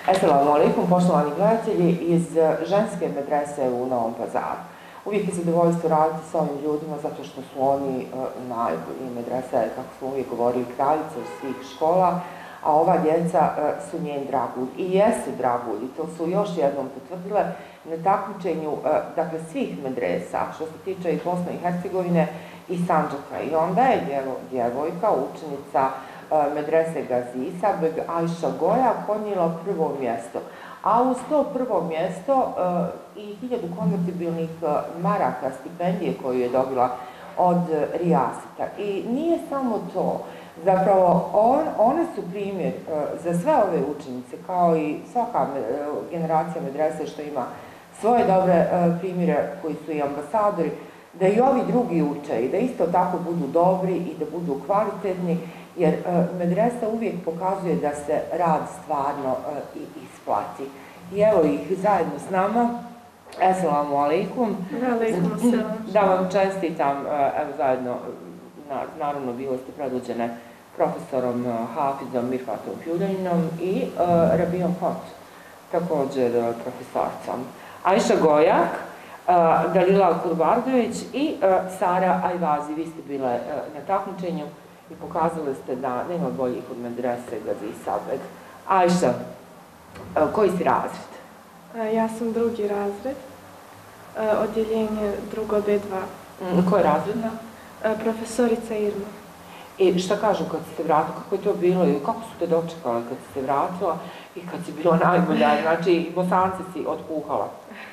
Assalamu alaikum, poštovani gledatelji iz ženske medrese u Novom Pazaru. Uvijek je zadovoljstvo raditi s ovim ljudima zato što su oni najbolji. Medresa je, kako smo uvijek govorili, kraljica svih škola, a ova djeca su njen dragulj. I jesu dragulji, to su još jednom potvrdile na takmičenju svih medresa, što se tiče i Bosne i Hercegovine i Sandžaka. I onda je djevojka, učenica medrese Gazisa, Ajša Goja, ponijela prvo mjesto. A uz to prvo mjesto i 1000 konvertibilnih maraka stipendije koju je dobila od Rijasita. I nije samo to. Zapravo, one su primjer za sve ove učenice, kao i svaka generacija medrese što ima svoje dobre primjere koji su i ambasadori, da i ovi drugi uče i da isto tako budu dobri i da budu kvalitetni, jer medresa uvijek pokazuje da se rad stvarno i isplati. I evo ih zajedno s nama. Assalamu alaikum. Da vam čestitam, evo zajedno, naravno bile ste predvođene profesorom Hafizom Mirfatom Fjudaninom i Rabijom Hot, također profesorcom. Ajša Gojak, Dalila Kurbardović i Sara Ajvazi. Vi ste bile na takmičenju i pokazali ste da nema boljih od medrese Gazisa. Ajša, koji si razred? Ja sam drugi razred, odjeljenje drugo B2. Ko je razredna? Profesorica Irma. I šta kažu kad si se vratila, kako je to bilo i kako su te dočekali kad si se vratila i kad si bila najbolja, znači Bosanci si otpuhala?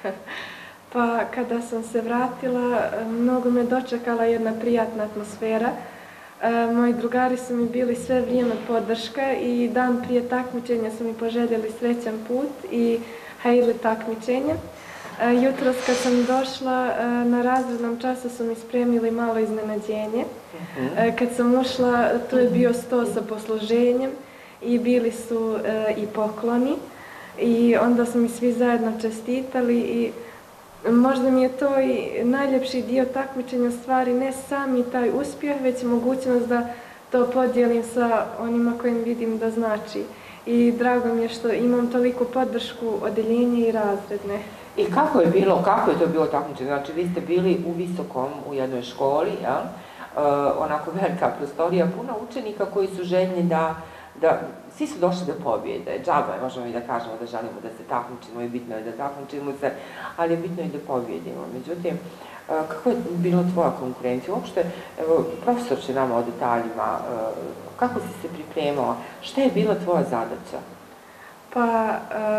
Pa kada sam se vratila, mnogo me dočekala jedna prijatna atmosfera. Moji drugari su mi bili sve vrijeme podrška i dan prije takmičenja su mi poželjeli srećan put i hajli takmičenje. Jutros kad sam došla na razrednom času su mi spremili malo iznenađenje. Kad sam ušla, tu je bio sto sa posluženjem i bili su i pokloni i onda su mi svi zajedno čestitali i možda mi je to i najljepši dio takmičenja, stvari ne sami taj uspjeh, već mogućnost da to podijelim sa onima kojim vidim da znači. I drago mi je što imam toliku podršku odeljenja i razredne. I kako je to bilo takmičenje? Znači vi ste bili u visokom, u jednoj školi, onako velika prostorija, puno učenika koji su željni da svi su došli da pobjede. Džaba je, možemo i da kažemo da želimo da se takmičimo i bitno je da takmičimo se, ali je bitno i da pobjedimo. Međutim, kako je bila tvoja konkurencija? Uopšte, evo, profesor će nama o detaljima, kako si se pripremala? Šta je bila tvoja zadaća? Pa,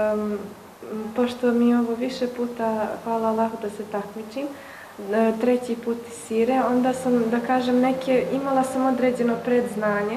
pošto mi je ovo više puta, hvala Allahu da se takmičim, treći put iz Sire, onda sam, da kažem, imala sam određeno predznanje.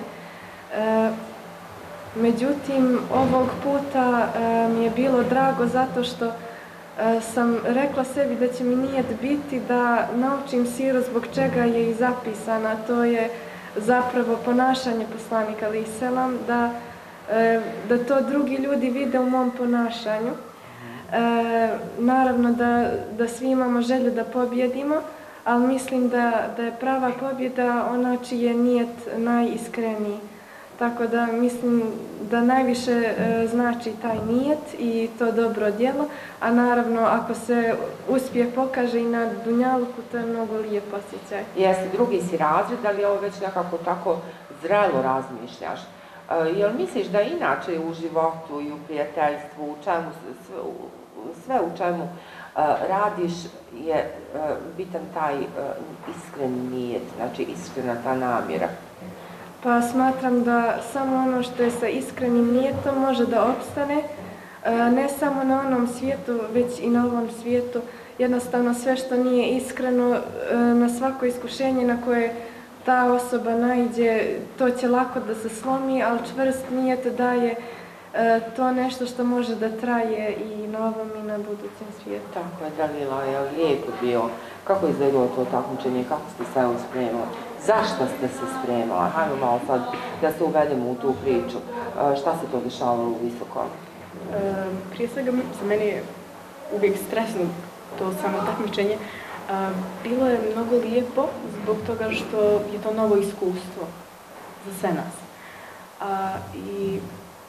Međutim, ovog puta mi je bilo drago zato što sam rekla sebi da će mi nijet biti da naučim siru zbog čega je i zapisana. To je zapravo ponašanje poslanika alejhi selam, da to drugi ljudi vide u mom ponašanju. Naravno da svi imamo želju da pobjedimo, ali mislim da je prava pobjeda ona čiji je nijet najiskreniji. Tako da mislim da najviše znači taj nijet i to dobro djelo, a naravno ako se uspjeh pokaže i na dunjaluku, to je mnogo lijep osjećaj. Jeste, drugi si razred, ali ovo već nekako tako zrelo razmišljaš. Jel misliš da inače u životu i u prijateljstvu, sve u čemu radiš je bitan taj iskren nijet, znači iskrena ta namjera? Pa smatram da samo ono što je sa iskrenim nijetom može da opstane, ne samo na onom svijetu, već i na ovom svijetu. Jednostavno sve što nije iskreno, na svako iskušenje na koje ta osoba naiđe, to će lako da se slomi, ali čvrst nijet daje to nešto što može da traje i na ovom i na budućem svijetu. Tako je, Dalila, je lijepo bio. Kako je izgledalo to takmičenje, kako ste se evo spremali? Zašto ste se spremala? Hajmo malo sad da se uvedemo u tu priču. Šta se to dešavalo u visokom? Prije svega za mene je uvijek stresno to samo takmičenje. Bilo je mnogo lijepo zbog toga što je to novo iskustvo za sve nas. I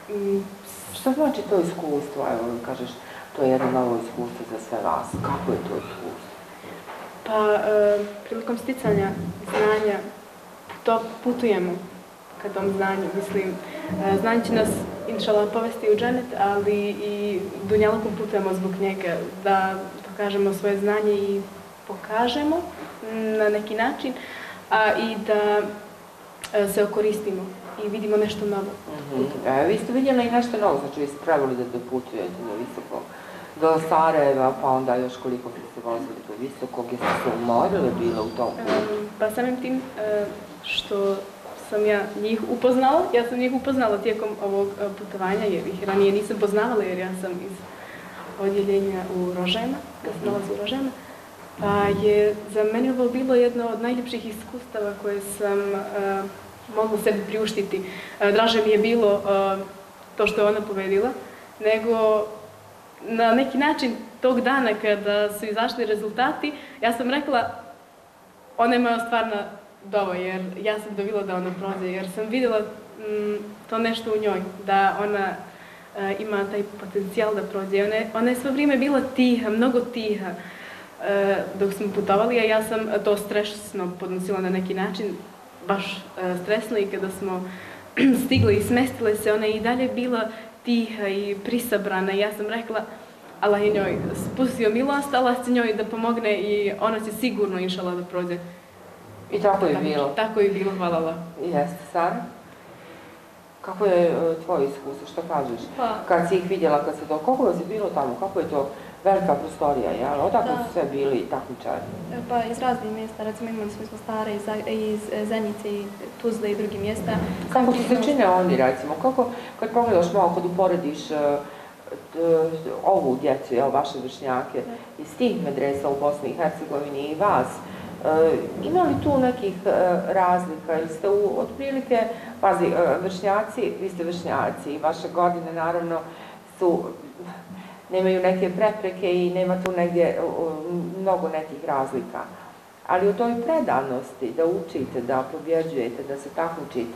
Što znači to iskustvo? Evo, kažeš, to je jedno novo iskustvo za sve vas. Kako je to iskustvo? Pa, prilikom sticanja znanja, to putujemo ka tom znanju. Mislim, znanje će nas, inšala, povesti u dženet, ali i dunjalukom putujemo zbog njega, da pokažemo svoje znanje i pokažemo na neki način, a i da se okoristimo i vidimo nešto novo. Vi ste vidjeli i nešto novo, znači vi ste trebali da putujete do Visokog, do Sarajeva, pa onda još koliko ste vozili do Visokog, jeste se umorili bilo u tom putu? Pa samim tim što sam ja njih upoznala tijekom ovog putovanja, jer ih ranije nisam poznavala, jer ja sam iz odjeljenja u Rožajama, kad se nalazi u Rožajama. Pa je za mene ovo bilo jedno od najljepših iskustava koje sam mogla sebi priuštiti. Draže mi je bilo to što je ona povedila, nego na neki način tog dana kada su izašli rezultati, ja sam rekla, ona je moja stvarna dova, jer ja sam dobila da ona prođe, jer sam vidjela to nešto u njoj, da ona ima taj potencijal da prođe. Ona je sve vrijeme bila tiha, mnogo tiha dok smo putovali, a ja sam to stresno podnosila na neki način, baš stresno, i kada smo stigli i smestile se, ona je i dalje bila tiha i prisabrana. Ja sam rekla, Allah je njoj spustio milost, Allah će njoj da pomogne i ona će sigurno, inšala, da prođe. I tako je bilo? Tako je bilo, hvala Allah. Jeste, Sara? Kako je tvoje iskustvo, što kažeš? Kad si ih vidjela, koliko vas je bilo tamo, kako je to velika prostorija, jel? Odakle su sve bili takmičari? Pa iz raznih mjesta, recimo imali smo iz Mostara, iz Zenice, i Tuzle i drugih mjesta. Kako ti se čine oni, recimo? Kako, kad pogledaš malo, kad uporediš ovu djecu, vaše vršnjake, iz tih medresa u Bosni i Hercegovini i vas, ima li tu nekih razlika? Ili ste otprilike, pazi, vršnjaci, vi ste vršnjaci i vaše godine naravno nemaju neke prepreke i nema tu negdje mnogo nekih razlika. Ali u toj predanosti da učite, da pobjeđujete, da se takmičite,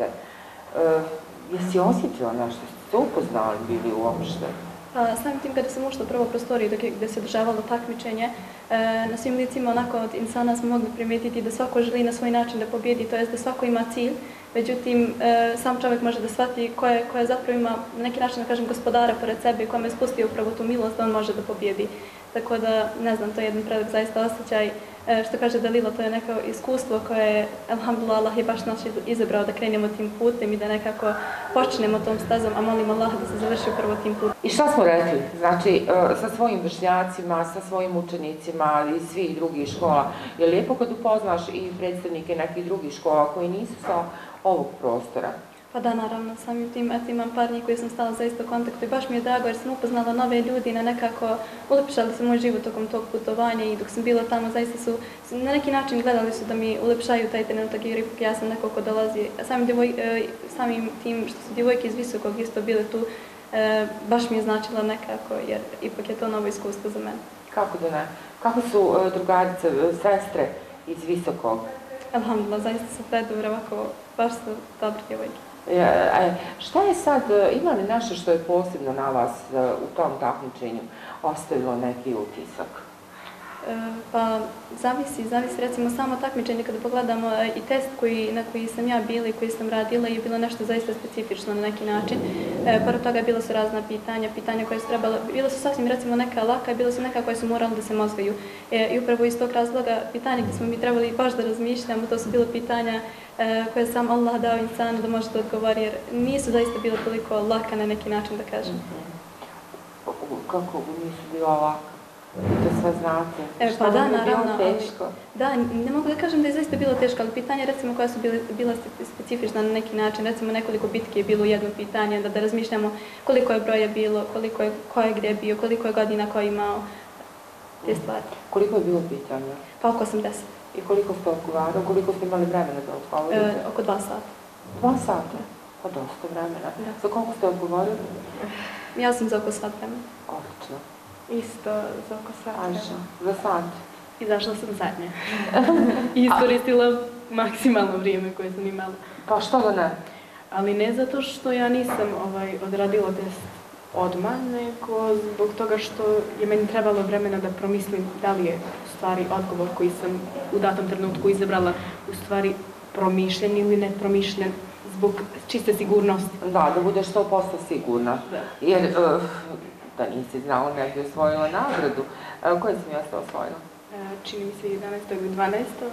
jesi osjetila nešto? Ste se upoznali bili uopšte? Samim tim kada sam ušla u prvo prostoriju gdje se održavalo takmičenje, na svim licima onako od insana smo mogli primijetiti da svako želi na svoj način da pobjedi, to jest da svako ima cilj. Međutim, sam čovjek može da shvati koje zapravo ima na neki način, da kažem, gospodara pored sebe i kome je spustio upravo tu milost, da on može da pobjedi. Tako da, ne znam, to je jedan predak zaista osjećaj. Što kaže Dalila, to je neko iskustvo koje, alhamdulillah, Allah je baš nas izabrao da krenemo tim putem i da nekako počnemo tom stazom, a molim Allah da se završi upravo tim putem. I šta smo rekli? Znači, sa svojim vršnjacima, sa svojim učenicima i svih drugih škola, je lijepo kad upoznaš i predstavnike nekih drugih škola koji nisu sa ovog prostora? Pa da, naravno, samim tim, imam par njih koji sam stala zaista u kontaktu i baš mi je drago jer sam upoznala nove ljudi, na nekako ulepšali su moj život tokom tog putovanja i dok sam bila tamo zaista su na neki način gledali su da mi ulepšaju taj trenutak jer ipak ja sam neko ko dolazi, samim tim što su djevojke iz Visokog isto bile tu, baš mi je značilo nekako jer ipak je to novo iskustvo za mene. Kako da ne? Kako su drugarice, sestre iz Visokog? Alhamdulillah, zaista su predobro, ovako, baš su dobre djevojke. Šta je sad, ima li nešto što je posebno na vas u tom takmičenju ostavilo neki utisak? Pa zavisi, recimo samo takmičenje kada pogledamo i test na koji sam ja bila i koji sam radila je bilo nešto zaista specifično na neki način. Pored toga bila su razna pitanja koje su trebala, bila su sasvim recimo neka laka, bila su neka koje su morali da se mozgaju. I upravo iz tog razloga pitanja gdje smo mi trebali baš da razmišljamo, to su bila pitanja koje sam Allah dao insanu da može da odgovori jer nisu zaista bila toliko laka na neki način da kažem. Kako nisu bila laka? Vi to sve znate. Pa da, naravno. Bilo teško? Da, ne mogu da kažem da je zaista bilo teško, ali pitanja recimo koja su bila specifična na neki način, recimo nekoliko bitki je bilo jedno pitanje, da razmišljamo koliko je broja bilo, ko je gdje bio, koliko je godina ko je imao, te stvari. Koliko je bilo pitanja? Pa oko 80. I koliko ste odgovarali, koliko ste imali vremena da odgovorite? Oko 2 sata. 2 sata? Pa dosta vremena. Za koliko ste odgovorili? Ja sam za oko sat vremena. Odlično. Isto za oko sat. Ajša, za sat? Izašla sam zadnja. I iskoristila maksimalno vrijeme koje sam imala. Pa što da ne? Ali ne zato što ja nisam odradila test odmah, nego zbog toga što je meni trebalo vremena da promislim da li je u stvari odgovor koji sam u datom trenutku izabrala u stvari promišljen ili nepromišljen zbog čiste sigurnosti. Da budeš 100% sigurna. Jer da nisi znala ne bi osvojila nagradu. Koje si mjesto osvojila? Čini mi se 11. ili 12.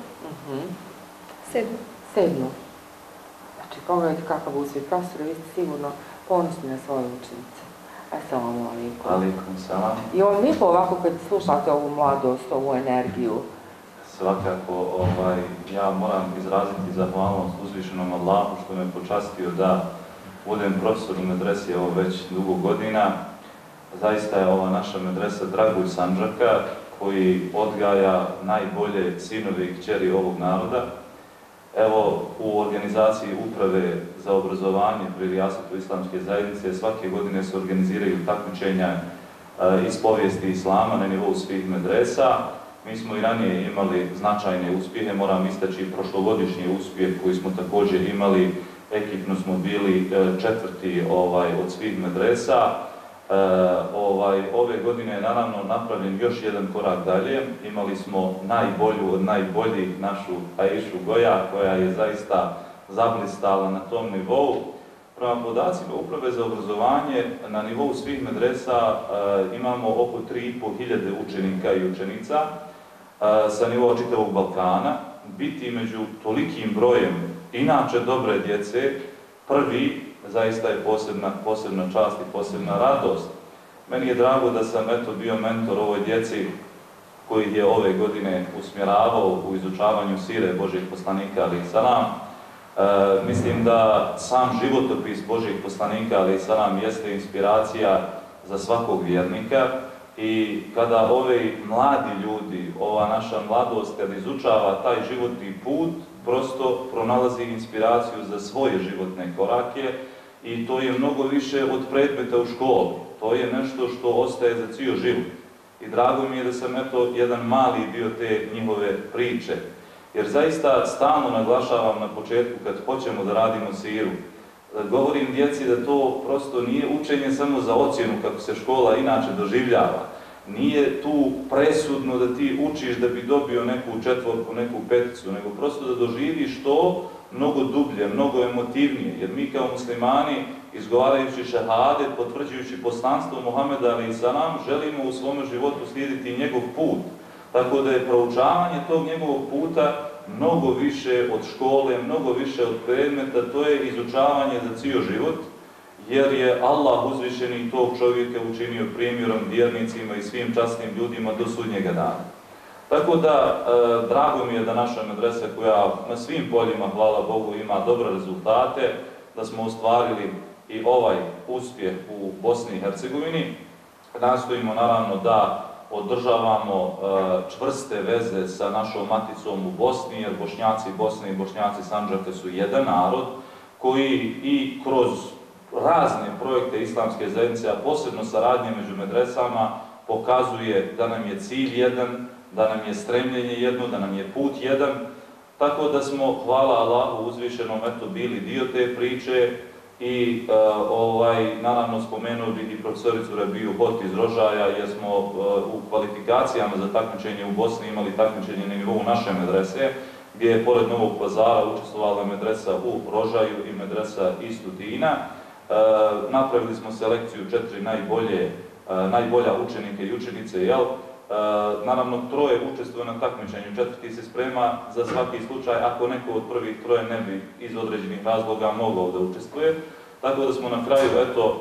7. Znači, pogledajte kakav uspjeh. Profesore, vi ste sigurno ponosni na svoje učenice. Assalamu alaikum. Alaikum salam. I ovo lijepo ovako kad slušate ovu mladost, ovu energiju. Svakako, ja moram izraziti zahvalnost uzvišenom Allahu što me počastio da budem profesor u medresi ovo već dugo godina. Zaista je ova naša medresa Dragulj Sandžaka koji odgaja najbolje sinove i kćeri ovog naroda. Evo, u organizaciji Uprave za obrazovanje pri Rijasetu Islamske zajednice svake godine se organiziraju takmičenja iz povijesti Islama na nivou svih medresa. Mi smo i ranije imali značajne uspjehe, moram istaći prošlogodišnji uspjeh koji smo također imali, ekipno smo bili 4. od svih medresa. Ove godine je naravno napravljen još jedan korak dalje. Imali smo najbolju od najboljih, našu Aišu Goja, koja je zaista zablistala na tom nivou. Prema podacima Uprave za obrazovanje, na nivou svih medresa imamo oko 3.500 učenika i učenica sa nivoa čitavog Balkana. Biti među tolikim brojem inače dobre djece prvi zaista je posebna čast i posebna radost. Meni je drago da sam bio mentor ovoj djeci koji je ove godine usmjeravao u izučavanju sire Božjeg poslanika alejhi selam. Mislim da sam životopis Božjeg poslanika alejhi selam jeste inspiracija za svakog vjernika i kada ovi mladi ljudi, ova naša mladost, kada izučava taj životni put, prosto pronalazi inspiraciju za svoje životne korake i to je mnogo više od predmeta u školi. To je nešto što ostaje za cijel život. I drago mi je da sam jedan mali dio te njihove priče. Jer zaista stalno naglašavam na početku kad hoćemo da radimo siru. Govorim djeci da to prosto nije učenje samo za ocjenu kako se škola inače doživljava. Nije tu presudno da ti učiš da bi dobio neku 4, neku 5, nego prosto da doživiš to mnogo dublje, mnogo emotivnije. Jer mi kao muslimani, izgovarajući šehadet, potvrđujući poslanstvo Muhameda alejhi selam, želimo u svome životu slijediti njegov put. Tako da je proučavanje tog njegovog puta mnogo više od škole, mnogo više od predmeta, to je izučavanje za cijel život, jer je Allah uzvišeni tog čovjeka učinio primjerom vjernicima i svim časnim ljudima do sudnjega dana. Tako da, drago mi je da naša medresa koja na svim poljima, hvala Bogu, ima dobre rezultate, da smo ostvarili i ovaj uspjeh u Bosni i Hercegovini. Nastojimo naravno da održavamo čvrste veze sa našom maticom u Bosni, jer Bošnjaci Bosne i Bošnjaci Sandžaka su jedan narod koji i kroz razne projekte Islamske zajednice, a posebno saradnje među medresama, pokazuje da nam je cilj jedan, da nam je stremljenje jedno, da nam je put jedan. Tako da smo, hvala Allahu uzvišenom, bili dio te priče i naravno spomenuo bih i profesoricu Rabiju Hot iz Rožaja, jer smo u kvalifikacijama za takmičenje u Bosni imali takmičenje na nivou naše medrese, gdje je pored Novog Pazara učestvovala medresa u Rožaju i medresa iz Tutina. Napravili smo selekciju 4 najbolja učenika i učenice, naravno 3 učestvuje na takmičenju, 4. se sprema za svaki slučaj ako neko od prvih 3 ne bi iz određenih razloga mogao da učestvuje. Tako da smo na kraju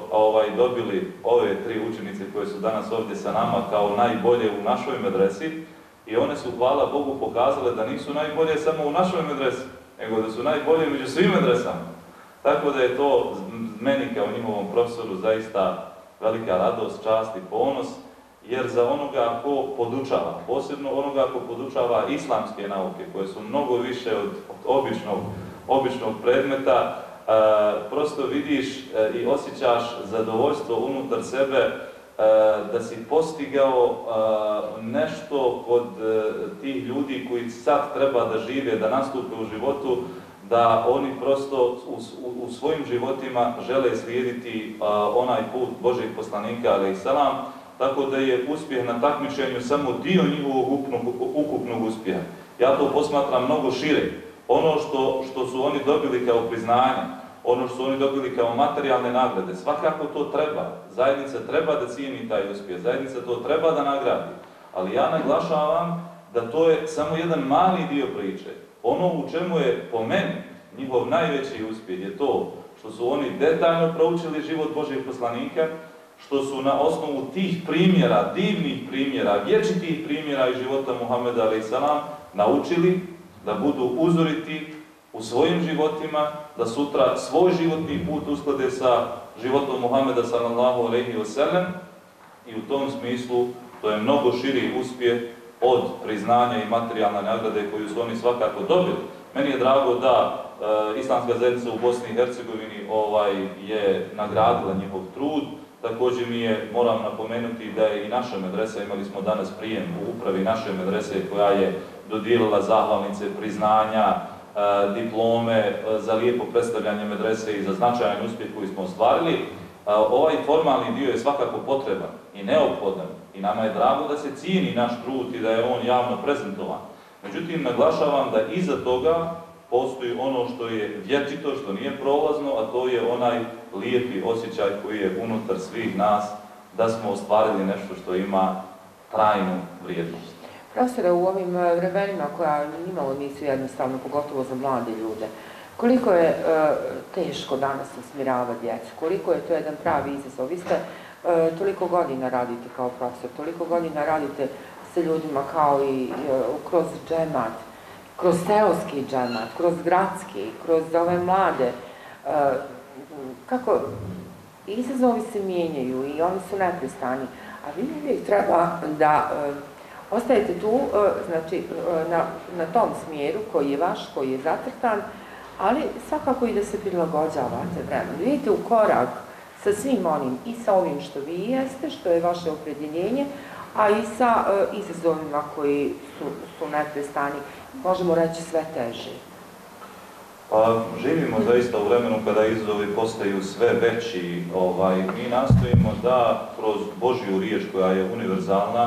dobili ove 3 učenice koje su danas ovdje sa nama kao najbolje u našoj medresi i one su, hvala Bogu, pokazale da nisu najbolje samo u našoj medresi, nego da su najbolje među svim medresama. Tako da je to meni kao njihovom profesoru zaista velika radost, čast i ponos, jer za onoga ko podučava, posebno onoga ko podučava islamske nauke, koje su mnogo više od običnog predmeta, prosto vidiš i osjećaš zadovoljstvo unutar sebe da si postigao nešto kod tih ljudi koji sad treba da žive, da nastupe u životu, da oni prosto u svojim životima žele slijediti onaj put Božjeg poslanika, alejhi selam, tako da je uspjeh na takmičenju samo dio njihovog ukupnog uspjeha. Ja to posmatram mnogo šire. Ono što su oni dobili kao priznanje, ono što su oni dobili kao materijalne nagrade, svakako to treba. Zajednica treba da cijeni taj uspjeh, zajednica to treba da nagradi. Ali ja naglašavam da to je samo jedan mali dio priče. Ono u čemu je po meni njihov najveći uspjeh je to što su oni detaljno proučili život Božjeg poslanika, što su na osnovu tih primjera, divnih primjera, vječitih primjera iz života Muhameda alejhi selam naučili da budu uzoriti u svojim životima, da sutra svoj životni put usklade sa životom Muhameda sallallahu alejhi ve sellem, i u tom smislu to je mnogo širi uspjeh od priznanja i materijalne nagrade koju su oni svakako dobili. Meni je drago da Islamska zajednica u Bosni i Hercegovini je nagradila njihov trud. Također mi je, moram napomenuti da je i naša medresa, imali smo danas prijem u upravi naše medrese koja je dodijelila zahvalnice, priznanja, diplome za lijepo predstavljanje medrese i za značajan uspjeh koji smo ostvarili. Ovaj formalni dio je svakako potreban i neophodan i nama je drago da se cijeni naš trud i da je on javno prezentovan. Međutim, naglašavam da iza toga postoji ono što je vječito, što nije prolazno, a to je onaj lijepi osjećaj koji je unutar svih nas da smo ostvarili nešto što ima trajnu vrijednost. Profesore, u ovim vremenima koja nimalo nisu jednostavno, pogotovo za mlade ljude, koliko je teško danas usmjeravati djecu, koliko je to jedan pravi izazov. Vi ste toliko godina radite kao profesor, toliko godina radite sa ljudima kao i kroz džemat, kroz seoski džemat, kroz gradski, kroz ove mlade. Kako izazovi se mijenjaju i oni su neprestani, a vi uvijek treba da ostajete tu, znači na tom smjeru koji je vaš, koji je zacrtan, ali svakako i da se prilagođavate vremenu. Vidite u korak sa svim onim i sa ovim što vi jeste, što je vaše opredjeljenje, a i sa izazovima koji su neprestani, možemo reći sve teži. Pa živimo zaista u vremenu kada izazovi postaju sve veći. Mi nastojimo da kroz Božju riječ koja je univerzalna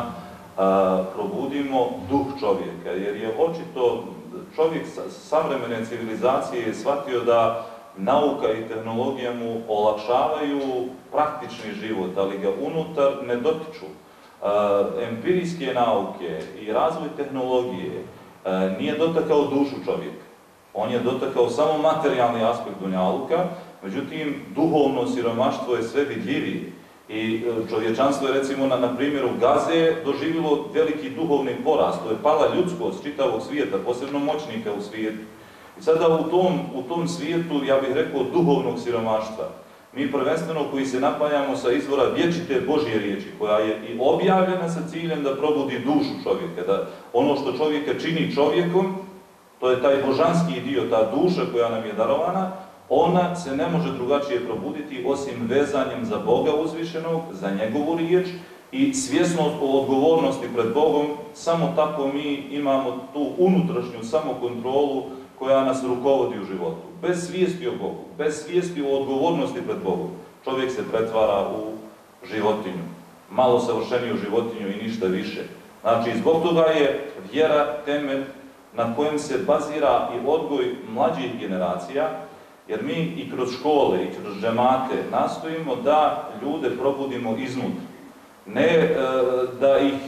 probudimo duh čovjeka, jer je očito čovjek savremene civilizacije je shvatio da nauka i tehnologija mu olakšavaju praktični život, ali ga unutar ne dotiču. Empirijske nauke i razvoj tehnologije nije dotakao dušu čovjeka. On je dotakao samo materijalni aspekt dunjaluka, međutim, duhovno siromaštvo je sve vidljivije. I čovječanstvo je, recimo, na primjeru Gaze doživjelo veliki duhovni porast. To je pala ljudskost čitavog svijeta, posebno moćnika u svijetu. I sada u tom svijetu, ja bih rekao, duhovnog siromaštva, mi prvenstveno koji se napajamo sa izvora vječite Božje riječi, koja je i objavljena sa ciljem da probudi dušu čovjeka, da ono što čovjeka čini čovjekom, to je taj božanski dio, ta duša koja nam je darovana, ona se ne može drugačije probuditi osim vezanjem za Boga uzvišenog, za njegovu riječ i svjesnost o odgovornosti pred Bogom. Samo tako mi imamo tu unutrašnju samokontrolu koja nas rukovodi u životu. Bez svijesti o Bogu, bez svijesti o odgovornosti pred Bogom, čovjek se pretvara u životinju, malo savršeniju životinju i ništa više. Znači, zbog toga je vjera temelj na kojem se bazira i odgoj mlađih generacija, jer mi i kroz škole i kroz džemate nastojimo da ljude probudimo iznutra. Ne da ih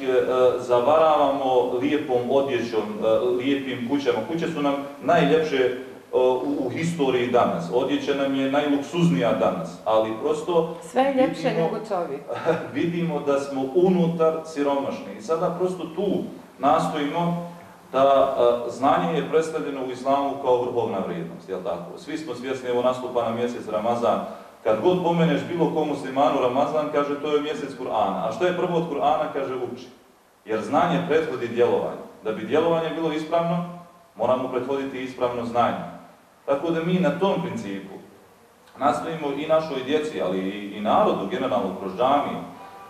zavaravamo lijepom odjećom, lijepim kućama. Kuće su nam najljepše u historiji danas. Odjeća nam je najluksuznija danas, ali prosto sve je ljepše nego čovjek. Vidimo da smo unutar siromašni. I sada prosto tu nastojimo da znanje je predstavljeno u islamu kao vrhovna vrijednost, jel tako? Svi smo svjesni, evo nastupa na mjesec Ramazan. Kad god pomeneš bilo ko muslimanu Ramazan, kaže to je mjesec Kur'ana. A što je prvo od Kur'ana? Kaže uči. Jer znanje prethodi djelovanje. Da bi djelovanje bilo ispravno, moramo prethoditi ispravno znanje. Tako da mi na tom principu nastojimo i našoj djeci, ali i narodu generalno kroz džamiju,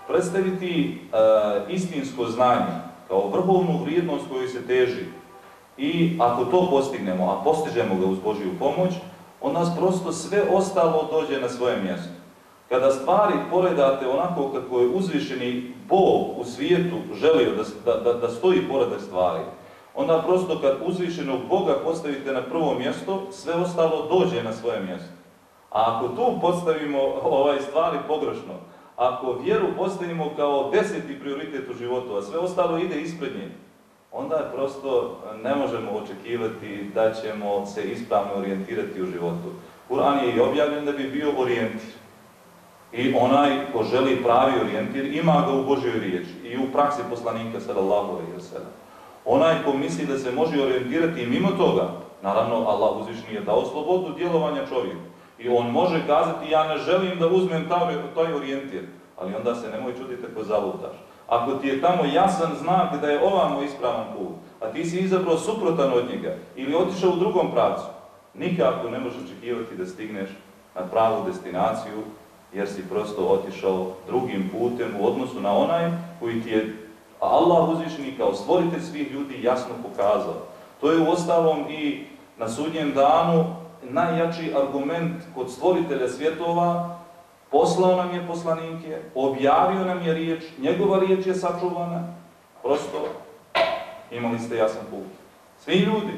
predstaviti istinsko znanje kao vrhovnu vrijednost koju se teži. I ako to postignemo, a postižemo ga uz Božju pomoć, onda prosto sve ostalo dođe na svoje mjesto. Kada stvari poredate onako kako je uzvišeni Bog u svijetu želio da stoji poredak stvari, onda prosto kad uzvišenog Boga postavite na prvo mjesto, sve ostalo dođe na svoje mjesto. A ako tu postavimo stvari pogrešno, ako vjeru postavimo kao 10. prioritet u životu, a sve ostalo ide ispred nje, onda prosto ne možemo očekivati da ćemo se ispravno orijentirati u životu. Kur'an je i objavljen da bi bio orijentir. I onaj ko želi pravi orijentir, ima ga u Božjoj riječi i u praksi poslanika sallallahu alejhi ve sellem. Onaj ko misli da se može orijentirati i mimo toga, naravno Allah uzvišeni je dao slobodu djelovanja čovjeku. I on može kazati, ja ne želim da uzmem taj orijentir, ali onda se nemoj čuditi ako zalutaš. Ako ti je tamo jasan znak da je ovamo ispravan put, a ti si izabrao suprotan od njega ili otišao u drugom pravcu, nikako ne možeš očekivati da stigneš na pravu destinaciju, jer si prosto otišao drugim putem u odnosu na onaj koji ti je Allah uzvišeni kao stvoritelj svih ljudi jasno pokazao. To je uostalom i na sudnjem danu najjači argument kod stvoritelja svjetova. Poslao nam je poslanike, objavio nam je riječ, njegova riječ je sačuvana, prosto imali ste jasan put. Svi ljudi.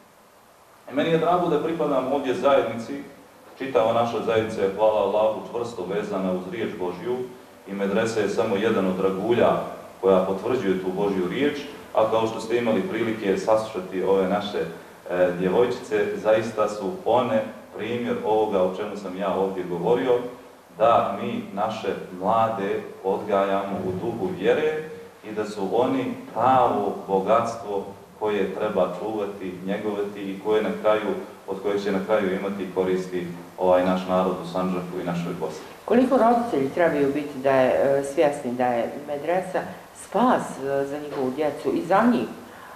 I meni je drago da pripadam ovdje zajednici, čitava naša zajednica je, hvala Allahu, čvrsto vezana uz riječ Božju i medresa je samo jedan od dragulja koja potvrđuje tu Božju riječ, a kao što ste imali prilike saslušati ove naše djevojčice, zaista su one primjer ovoga o čemu sam ja ovdje govorio, da mi naše mlade odgajamo u duhu vjere i da su oni pravo bogatstvo koje treba čuvati, njegovati i od koje će na kraju imati koristi ovaj naš narod u Sandžaku i našoj Bosni. Koliko roditelji trebaju biti svjesni da je medresa spas za njihovu djecu i za njih?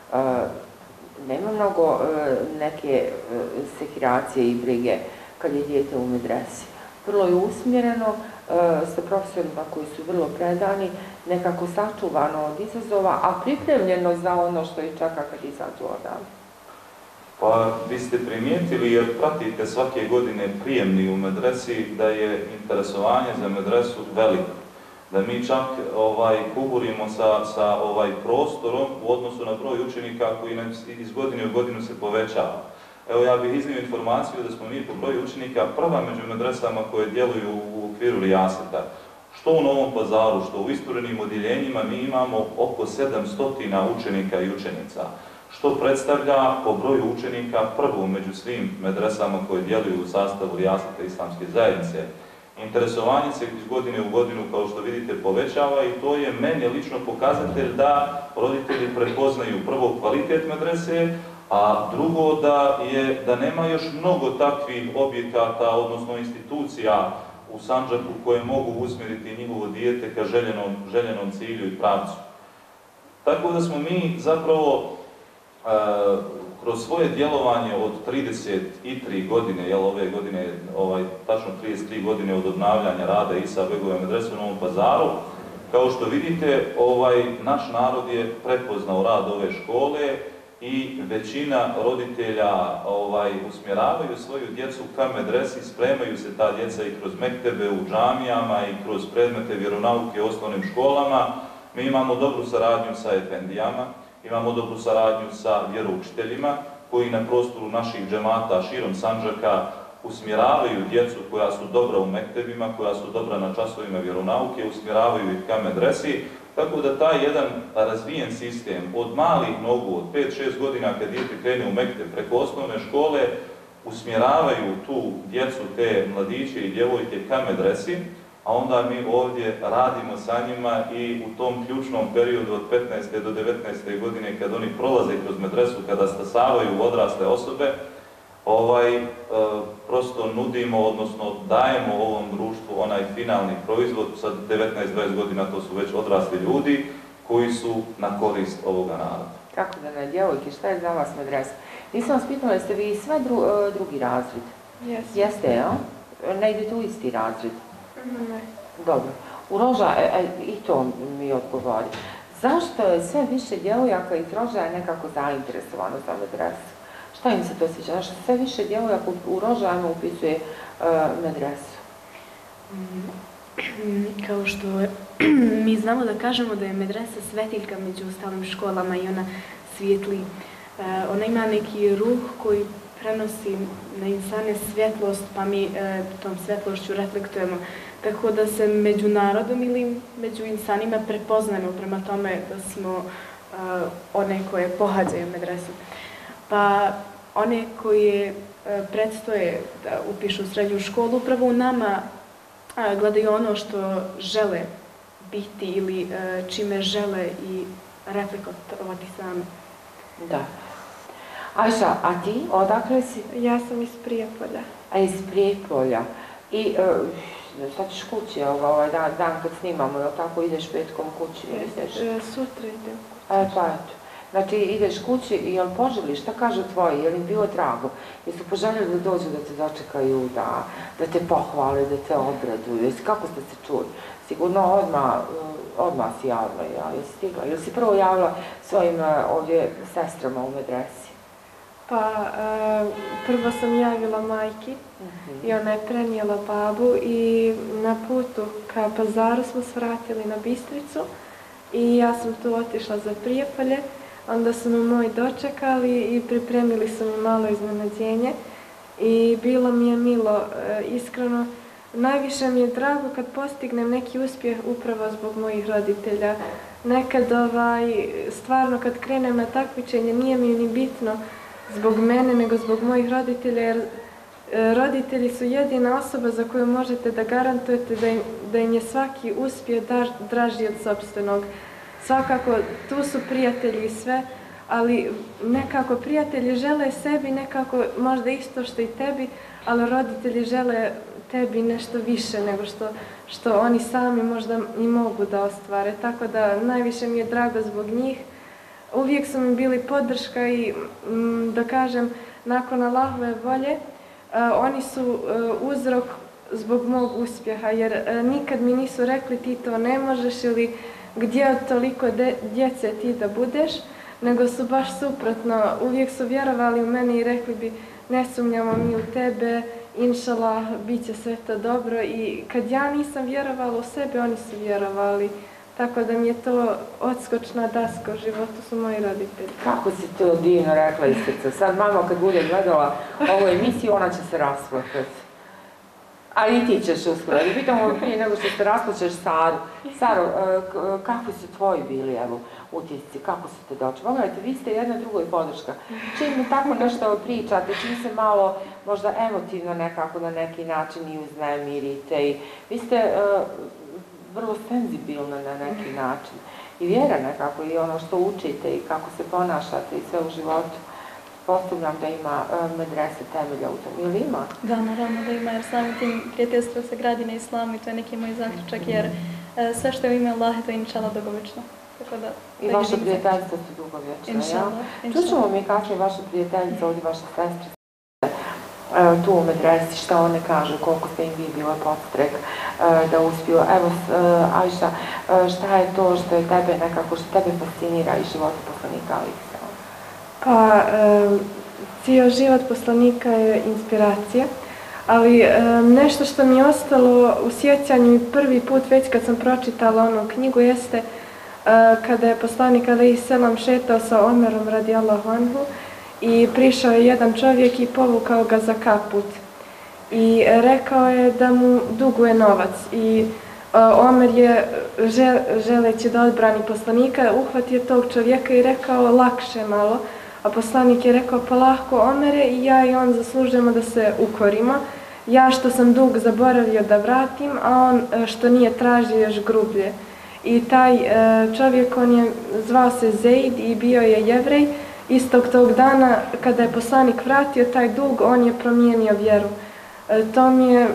Nema mnogo neke sekiracije i brige kad je dijete u medresi. Vrlo je usmjereno, sa profesorima koji su vrlo predani, nekako sačuvano od izazova, a pripremljeno za ono što ih čeka kad izađu odavde. Pa vi ste primijetili, jer pratite svake godine prijemni u medresi, da je interesovanje za medresu veliko. Da mi čak kuburimo sa prostorom u odnosu na broj učenika koji iz godine u godinu se povećava. Evo, ja bih iznio informaciju da smo mi po broju učenika prva među medresama koje djeluju u okviru Rijaseta. Što u Novom Pazaru, što u isturenim odjeljenjima mi imamo oko 700 učenika i učenica, što predstavlja po broju učenika prvu među svim medresama koje djeluju u sastavu Rijaseta islamske zajednice. Interesovanje se iz godine u godinu, kao što vidite, povećava i to je meni lično pokazatelj da roditelji prepoznaju prvo kvalitet medrese, a drugo da nema još mnogo takvih objekata, odnosno institucija u Sandžaku koje mogu usmjeriti njihovo dijete ka željenom cilju i pravcu. Tako da smo mi zapravo kroz svoje djelovanje od 33 godine, ove godine tačno 33 godine od obnavljanja rada Isa Begove medrese u Novom Pazaru, kao što vidite, naš narod je prepoznao rad ove škole i većina roditelja usmjeravaju svoju djecu ka medresi, spremaju se ta djeca i kroz mektebe u džamijama i kroz predmete vjeronauke u osnovnim školama. Mi imamo dobru saradnju sa efendijama, imamo dobru saradnju sa vjeroučiteljima koji na prostoru naših džemata širom Sandžaka usmjeravaju djecu koja su dobra u mektebima, koja su dobra na časovima vjeronauke, usmjeravaju ih ka medresi. Tako da taj jedan razvijen sistem od malih nogu, od 5-6 godina kad dijete krene u mekteb preko osnovne škole, usmjeravaju tu djecu, te mladiće i djevojke ka medresi, a onda mi ovdje radimo sa njima i u tom ključnom periodu od 15. do 19. godine kad oni prolaze kroz medresu, kada stasavaju odrasle osobe, prosto nudimo, odnosno dajemo ovom društvu onaj finalni proizvod. Sad 19-20 godina to su već odrasli ljudi koji su na korist ovoga naroda. Kako da ne, djevojke, šta je za vas medresa? Nisam vas pitala, jeste vi sve drugi razred? Jeste, ja? Ne idete u isti razred? Ne. Dobro. U Roža, i to mi odgovori. Zašto je sve više djevojaka iz Rožaja nekako zainteresovano za medresu? Šta im se to sviđa? Zašto sve više djevojaka u Rožajama upisuje medresu? Kao što mi znamo da kažemo da je medresa svetiljka među ostalim školama i ona svijetli. Ona ima neki ruh koji prenosi na insane svjetlost, pa mi tom svjetlošću reflektujemo. Tako da se među narodom ili među insanima prepoznajemo prema tome da smo one koje pohađaju medresu. Pa one koje predstoje da upišu srednju školu, upravo u nama gledaju ono što žele biti ili čime žele i reflektovati same. Da. Ajša, a ti odakle si? Ja sam iz Prijepolja. A iz Prijepolja. I sad ćeš kući ovaj dan kad snimamo, jel tako ideš petkom kući? Sutra idem kući. Pa eto. Znači ideš kući i jel poželi, šta kažu tvoji, jel im bilo drago? Jesu poželjeli da dođu da te dočekaju, da te pohvale, da te obraduju? Kako ste se čuli? Sigurno odmah si javila, jesi stigla? Ili si prvo javila svojim ovdje sestrama u medresi? Pa prvo sam javila majki i ona je prenijela babu i na putu ka Pazaru smo svratili na Bistricu i ja sam tu otišla za Prijepolje. Onda su me moji dočekali i pripremili su mi malo iznenađenje i bilo mi je milo, iskreno. Najviše mi je drago kad postignem neki uspjeh upravo zbog mojih roditelja. Nekad stvarno kad krenem na takmičenje nije mi ni bitno zbog mene nego zbog mojih roditelja jer roditelji su jedina osoba za koju možete da garantujete da im je svaki uspjeh draži od sopstvenog. Svakako, tu su prijatelji i sve, ali nekako prijatelji žele sebi nekako možda isto što i tebi, ali roditelji žele tebi nešto više nego što oni sami možda i mogu da ostvare. Tako da najviše mi je drago zbog njih. Uvijek su mi bili podrška i da kažem, nakon Allahove volje, oni su uzrok zbog mog uspjeha, jer nikad mi nisu rekli ti to ne možeš ili gdje od toliko djece ti da budeš, nego su baš suprotno, uvijek su vjerovali u mene i rekli bi ne sumnjamo mi u tebe, inšalah, bit će sve to dobro i kad ja nisam vjerovala u sebe, oni su vjerovali. Tako da mi je to odskočna daska u životu su moji roditelji. Kako si to divno rekla iz srca. Sad mama kad bude gledala ovu emisiju, ona će se rasplakati. A i ti ćeš uskoro. I pitamo prije nego što se rasplačeš Saru. Saro, kakvi su tvoji bili, evo, utisci, kako su te dočeli? Pogledajte, vi ste jedna drugoj podrška. Čim mi tako nešto pričate, čim se malo, možda emotivno nekako na neki način i uznemirite. I vi ste vrlo senzibilna na neki način. I vjera nekako, i ono što učite i kako se ponašate i sve u životu. Postavljam da ima medrese temelja u tom. Ili ima? Da, naravno da ima, jer samim tim prijateljstvo se gradi na islamu i to je neki moj zaključak, jer sve što je u ime Allaha to je inšala dugovječno. I vaše prijateljstvo su dugovječne, ja? Čućemo mi kakve je vaše prijateljice, ovdje vaše sestre, tu u medresi, šta one kažu, koliko ste im vi bila podstrek da uspiju. Evo, Ajša, šta je to što je tebe nekako, što tebe fascinira iz života poslanika Alejhi selam? Pa, cijel život poslanika je inspiracija, ali nešto što mi je ostalo u sjećanju i prvi put već kad sam pročitala onu knjigu jeste kada je poslanik Alejhi selam šetao sa Omerom radijallahu anhu i prišao je jedan čovjek i povukao ga za kaput i rekao je da mu duguje novac i Omer je, želeći da odbrani poslanika, uhvatio tog čovjeka i rekao lakše malo, a poslanik je rekao pa lahko Omere i ja i on zaslužujemo da se ukorimo. Ja što sam dug zaboravio da vratim, a on što nije tražio još grublje. I taj čovjek, on je zvao se Zeid i bio je Jevrej. Istog tog dana kada je poslanik vratio taj dug, on je promijenio vjeru. To mi je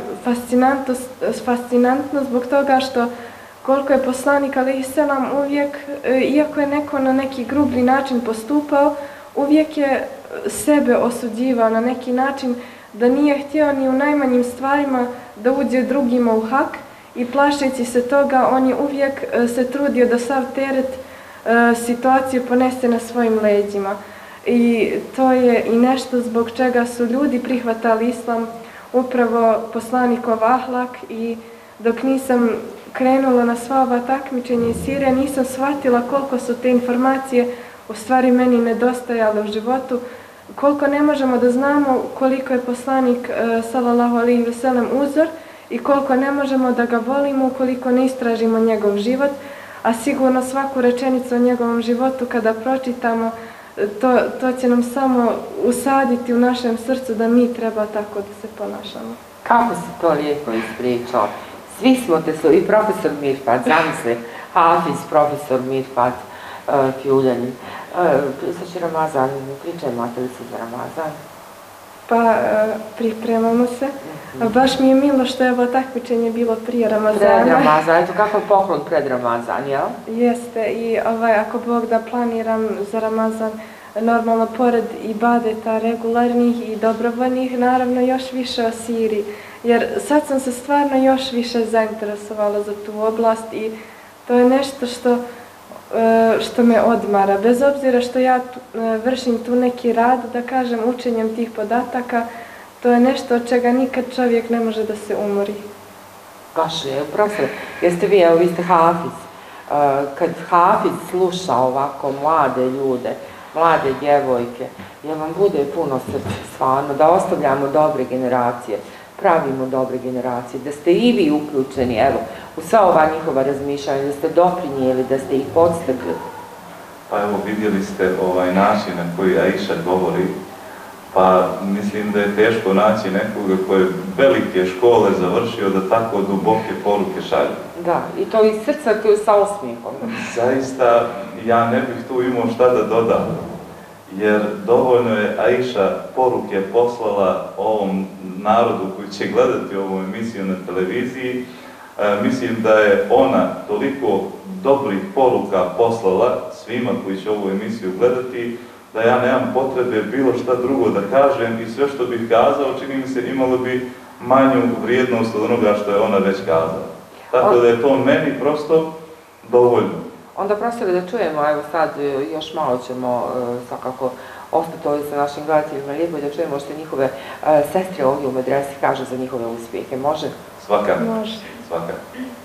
fascinantno zbog toga što koliko je poslanik Alejhi selam uvijek, iako je neko na neki grublji način postupao, uvijek je sebe osuđivao na neki način da nije htio ni u najmanjim stvarima da uđe drugima u hak i plašeći se toga, on je uvijek se trudio da sav teret situaciju ponese na svojim leđima. I to je i nešto zbog čega su ljudi prihvatali islam, upravo poslanikov ahlak, i dok nisam krenula na sva ova takmičenja iz Sirije, nisam shvatila koliko su te informacije u stvari meni nedostajale u životu, koliko ne možemo da znamo koliko je poslanik sallallahu alejhi ve sellem uzor i koliko ne možemo da ga volimo ukoliko ne istražimo njegov život, a sigurno svaku rečenicu o njegovom životu kada pročitamo, to će nam samo usaditi u našem srcu da mi treba tako da se ponašamo. Kako si to lijepo ispričao? Svi smo te i profesor Mirfat, zamisli, Hafiz, profesor Mirfat, Pjuljanin. Sad će Ramazan, pripremate li se za Ramazan? Pa pripremamo se. Baš mi je milo što je ovo takmičenje bilo prije Ramazana. Pred Ramazan, eto kakav poklon pred Ramazan, jel? Jeste, i ako Bog da planiram za Ramazan, normalno pored ibadeta regularnih i dobrovoljnih, naravno još više o Siriji. Jer sad sam se stvarno još više zainteresovala za tu oblast i to je nešto što me odmara. Bez obzira što ja vršim tu neki rad, da kažem, učenjem tih podataka, to je nešto od čega nikad čovjek ne može da se umori. Baš je, profesor, jeste vi, evo vi ste Hafiz. Kad Hafiz sluša ovako mlade ljude, mlade djevojke, jer vam bude puno srce stvarno, da ostavljamo dobre generacije, pravimo dobre generacije, da ste i vi uključeni, evo, u sva ova njihova razmišljanja, da ste doprinijeli, da ste ih podstakli. Pa evo, vidjeli ste način na koji Aisha govori, pa mislim da je teško naći nekoga koji je velike škole završio da tako duboke poruke šalje. Da, i to iz srca sa osmijehom. Zaista, ja ne bih tu imao šta da dodam, jer dovoljno je Aisha poruke poslala ovom narodu koji će gledati ovu emisiju na televiziji. Mislim da je ona toliko dobrih poruka poslala svima koji će ovu emisiju gledati, da ja nemam potrebe bilo šta drugo da kažem i sve što bih kazao, čini mi se, imalo bi manju vrijednost od onoga što je ona već kazala. Tako da je to meni prosto dovoljno. Onda profesore da čujemo, evo sad još malo ćemo svakako ostati ovdje sa našim gledateljima, lijepo da čujemo što njihove sestre ovdje u medresi kažu za njihove uspjehe. Može? Svaka. Može. Svaka.